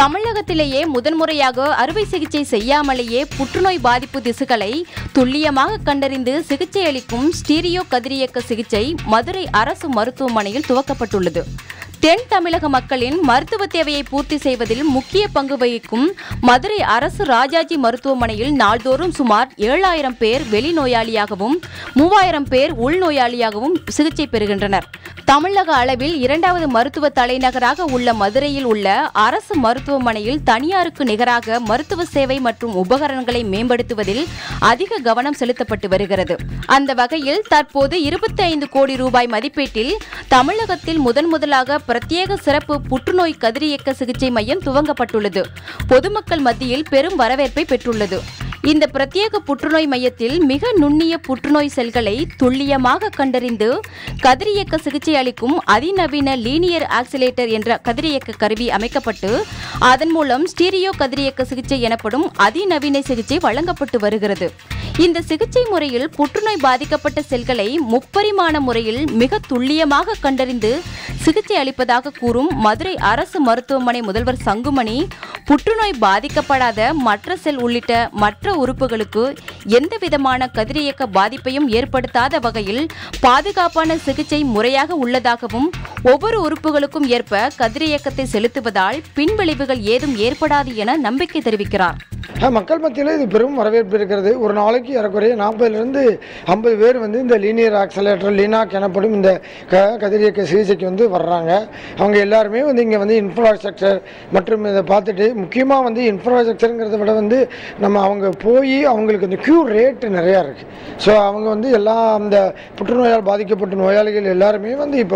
தமிழகத்திலேயே முதன்முறையாக அறுவை சிகிச்சை செய்யாமலேயே புற்றுநோய் பாதிப்பு திசுக்களை துல்லியமாக கண்டறிந்து சிகிச்சை அளிக்கும் ஸ்டீரியோ கதிரியக்க சிகிச்சை மதுரை அரசு மருத்துவமனையில் துவக்கப்பட்டுள்ளது. தென் தமிழக மக்களின் மருத்துவ தேவையை பூர்த்தி செய்வதில் முக்கிய பங்கு வகிக்கும் மதுரை அரசு ராஜாஜி மருத்துவமனையில் நாள்தோறும் சுமார் 7000 பேர் வெளிநோயாளியாகவும் 3000 பேர் உள்நோயாளியாகவும் சிகிச்சை பெறுகின்றனர். தமிழக அளவில் 2வது மருத்துவ தலைநகராக உள்ள மதுரையில் உள்ள அரசு மருத்துவமனையில் தனியாருக்கு நிகராக மருத்துவ சேவை மற்றும் உபகரணங்களை மேம்படுத்துவதில் அதிக கவனம் செலுத்தப்பட்டு வருகிறது. அந்த வகையில் தற்போது 25 கோடி ரூபாய் மதிப்பீட்டில் தமிழகத்தில் முதன்முதலாக பிரத்யேக சிறப்பு புற்றுநோய் கதிரியக்க சிகிச்சை மையம் துவங்கப்பட்டுள்ளது. பொதுமக்கள் மத்தியில் பெரும் வரவேற்பை பெற்றுள்ளது. இந்த பிரத்யேக புற்றுநோய் மையத்தில் மிக நுண்ணிய புற்றுநோய் செல்களை துல்லியமாக கண்டறிந்து கதிரியக்க சிகிச்சை அளிக்கும் அதிநவீன லீனியர் ஆக்சிலேட்டர் என்ற கதிரியக்க கருவி அமைக்கப்பட்டு அதன் மூலம் ஸ்டீரியோ கதிரியக்க சிகிச்சை எனப்படும் அதிநவீன சிகிச்சை வழங்கப்பட்டு வருகிறது. இந்த சிகிச்சை முறையில் புற்றுநோய் பாதிக்கப்பட்ட செல்களை முப்பரிமாண முறையில் மிக துல்லியமாக கண்டறிந்து சிகிச்சை அளிப்பதாக கூறும் மதுரை அரசு மருத்துவமனை முதல்வர் சங்குமணி, புற்றுநோய் பாதிக்கப்படாத மற்ற செல் உள்ளிட்ட மற்ற உறுப்புகளுக்கு எந்தவிதமான கதிரியக்க பாதிப்பையும் ஏற்படுத்தாத வகையில் பாதுகாப்பான சிகிச்சை முறையாக உள்ளதாகவும் ஒவ்வொரு உறுப்புகளுக்கும் ஏற்ப கதிரியக்கத்தை செலுத்துவதால் பின்விளைவுகள் ஏதும் ஏற்படாது என நம்பிக்கை தெரிவிக்கிறார். மக்கள் மத்தியில் இது பெரும் வரவேற்பு இருக்கிறது. ஒரு நாளைக்கு ஏறக்குறைய 40லிருந்து 50 பேர் இந்த லீனியர் ஆக்சலேட்டர் லீனாக் எனப்படும் இந்த கதிரியக்க சிகிச்சைக்கு வர்றாங்க. அவங்க எல்லாருமே இங்கே இன்ஃப்ராஸ்ட்ரக்சர் மற்றும் இதை பார்த்துட்டு முக்கியமாக இன்ஃப்ராஸ்ட்ரக்சருங்கிறத விட நம்ம அவங்க போய் அவங்களுக்கு இந்த க்யூ ரேட்டு நிறையா இருக்குது. ஸோ அவங்க எல்லா அந்த புற்றுநோயால் பாதிக்கப்பட்ட நோயாளிகள் எல்லாருமே இப்போ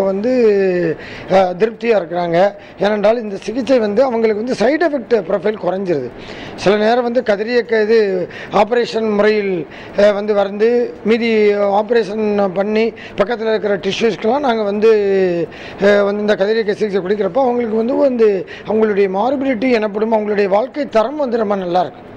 திருப்தியாக இருக்கிறாங்க. ஏனென்றால் இந்த சிகிச்சை அவங்களுக்கு சைடு எஃபெக்ட் ப்ரொஃபைல் குறைஞ்சிருது. சில நேரம் கதிரியக்க இது ஆப்ரேஷன் முறையில் வந்து மீதி ஆப்ரேஷன் பண்ணி பக்கத்தில் இருக்கிற டிஷ்யூஸ்க்கெலாம் நாங்கள் இந்த கதிரியக்க சிகிச்சை கொடுக்குறப்போ அவங்களுக்கு அவங்களுடைய மார்பிலிட்டி எனப்படும் அவங்களுடைய வாழ்க்கை தரம் ரொம்ப நல்லாயிருக்கு.